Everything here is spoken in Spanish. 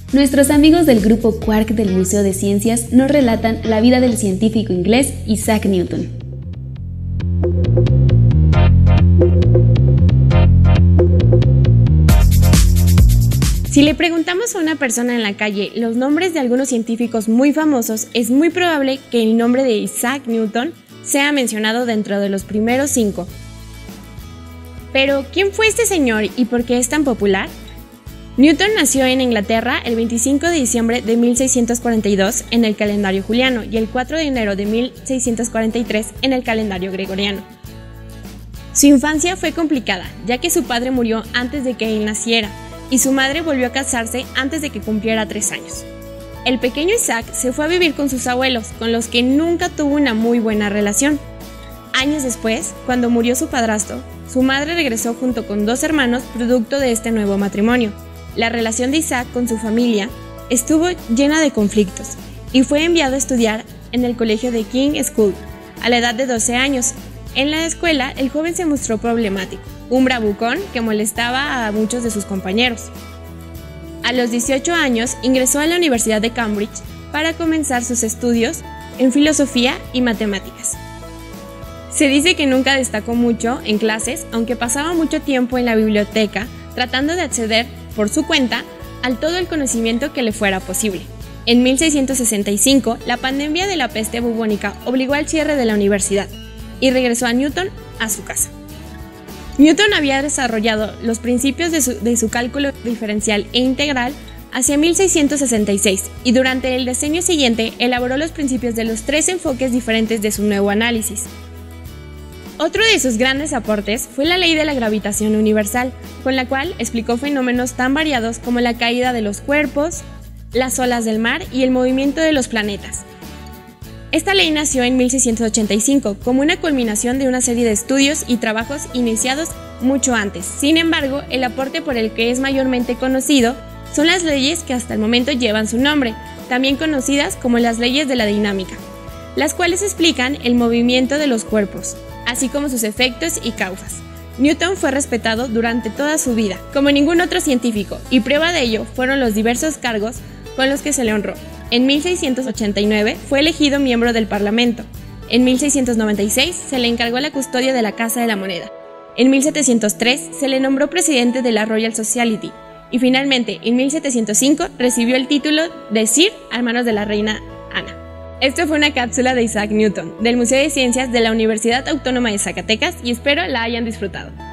Nuestros amigos del grupo Quark del Museo de Ciencias nos relatan la vida del científico inglés Isaac Newton. Si le preguntamos a una persona en la calle los nombres de algunos científicos muy famosos, es muy probable que el nombre de Isaac Newton sea mencionado dentro de los primeros 5. Pero, ¿quién fue este señor y por qué es tan popular? Newton nació en Inglaterra el 25 de diciembre de 1642 en el calendario juliano y el 4 de enero de 1643 en el calendario gregoriano. Su infancia fue complicada, ya que su padre murió antes de que él naciera y su madre volvió a casarse antes de que cumpliera 3 años. El pequeño Isaac se fue a vivir con sus abuelos, con los que nunca tuvo una muy buena relación. Años después, cuando murió su padrastro, su madre regresó junto con 2 hermanos producto de este nuevo matrimonio. La relación de Isaac con su familia estuvo llena de conflictos y fue enviado a estudiar en el colegio de King's School a la edad de 12 años. En la escuela, el joven se mostró problemático, un bravucón que molestaba a muchos de sus compañeros. A los 18 años ingresó a la Universidad de Cambridge para comenzar sus estudios en filosofía y matemáticas. Se dice que nunca destacó mucho en clases, aunque pasaba mucho tiempo en la biblioteca tratando de acceder por su cuenta al todo el conocimiento que le fuera posible. En 1665, la pandemia de la peste bubónica obligó al cierre de la universidad y regresó a Newton a su casa. Newton había desarrollado los principios de su cálculo diferencial e integral hacia 1666 y durante el decenio siguiente elaboró los principios de los 3 enfoques diferentes de su nuevo análisis. Otro de sus grandes aportes fue la ley de la gravitación universal, con la cual explicó fenómenos tan variados como la caída de los cuerpos, las olas del mar y el movimiento de los planetas. Esta ley nació en 1685 como una culminación de una serie de estudios y trabajos iniciados mucho antes. Sin embargo, el aporte por el que es mayormente conocido son las leyes que hasta el momento llevan su nombre, también conocidas como las leyes de la dinámica, las cuales explican el movimiento de los cuerpos, así como sus efectos y causas. Newton fue respetado durante toda su vida, como ningún otro científico, y prueba de ello fueron los diversos cargos con los que se le honró. En 1689 fue elegido miembro del Parlamento. En 1696 se le encargó la custodia de la Casa de la Moneda. En 1703 se le nombró presidente de la Royal Society. Y finalmente, en 1705 recibió el título de Sir a manos de la reina Ana. Esto fue una cápsula de Isaac Newton, del Museo de Ciencias de la Universidad Autónoma de Zacatecas, y espero la hayan disfrutado.